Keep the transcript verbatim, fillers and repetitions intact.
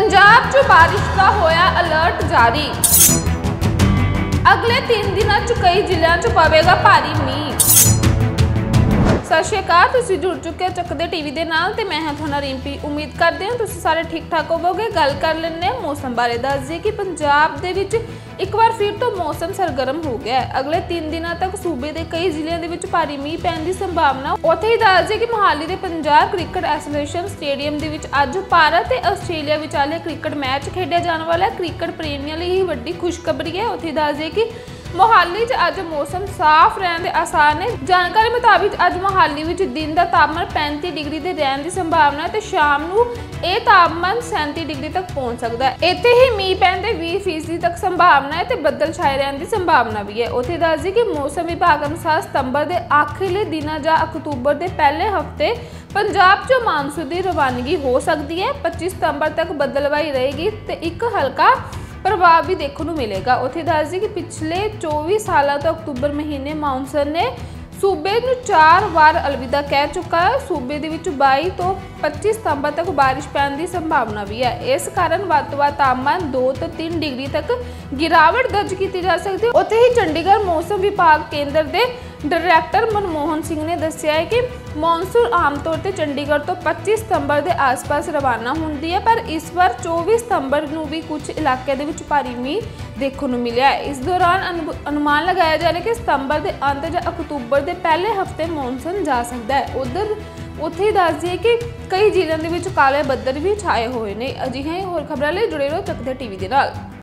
पंजाब च बारिश का होया अलर्ट जारी। अगले तीन दिनों च कई जिलों च पवेगा भारी मीह। सत श्री अकाल, तुसीं जुड़ चुके हो चकदे टीवी दे नाल ते मैं हां तुहाडा रिंपी। उम्मीद करदे हां तुसीं सारे ठीक ठाक होवोगे। गल कर लैंदे हां मौसम बारे। दस दईए कि पंजाब दे विच एक बार फिर तो मौसम सरगर्म हो गया है। अगले तीन दिनों तक सूबे के कई जिलों के भारी मीह पैण की संभावना। उत्थे ही दस दईए कि मोहाली के पंजाब क्रिकेट एसोसीएशन स्टेडियम के अज भारत ते आस्ट्रेलिया विचाले क्रिकेट मैच खेडिया जाने वाला है। क्रिकेट प्रेमियों लिए ही वड्डी खुशखबरी है। उत्थे दस दईए कि मोहाली च अज मौसम साफ रहने के आसार ने। जानकारी मुताबिक अज मोहाली में दिन का तापमान पैंती डिग्री के रहने की संभावना है, तो शाम को यह तापमान सैंती डिग्री तक पहुंच सकता है। इत्थे ही मीह पैण की बीस फीसदी तक संभावना है, तो बदल छाए रहने की संभावना भी है। उत्थे दस दी कि मौसम विभाग अनुसार सितंबर के आखिरी दिन या अक्तूबर के पहले हफ्ते पंजाब च मानसून की रवानगी हो सकती है। पच्चीस सितंबर तक बदलवाई रहेगी तो एक हल्का प्रभाव भी देखने को मिलेगा। उत्थे दस दी कि पिछले चौबीस सालों तो अक्तूबर महीने मानसून ने सूबे को चार बार अलविदा कह चुका है। सूबे के बाई तो पच्चीस सितंबर तक बारिश पैण की संभावना भी है। इस कारण वध तो वध तापमान दो तो तीन डिग्री तक गिरावट दर्ज की जा सकती है। उत्थे ही चंडीगढ़ मौसम विभाग केंद्र के डायरैक्टर मनमोहन सिंह ने दस्सिया है कि मॉनसून आमतौर पर चंडीगढ़ तो पच्चीस सितंबर के आस पास रवाना होती है, पर इस बार चौबीस सितंबर को भी कुछ इलाके के भारी मीह देखने को मिला है। इस दौरान अनुमान लगाया जा रहा है कि सितंबर के अंत या अक्तूबर के पहले हफ्ते मॉनसून जा सकता है। उधर उत्थे ही दस दिए कि कई जिलों के काले बदल भी छाए हुए हैं। अजिहियां होर खबरों लिए जुड़े रहो चकदे टीवी के नाल।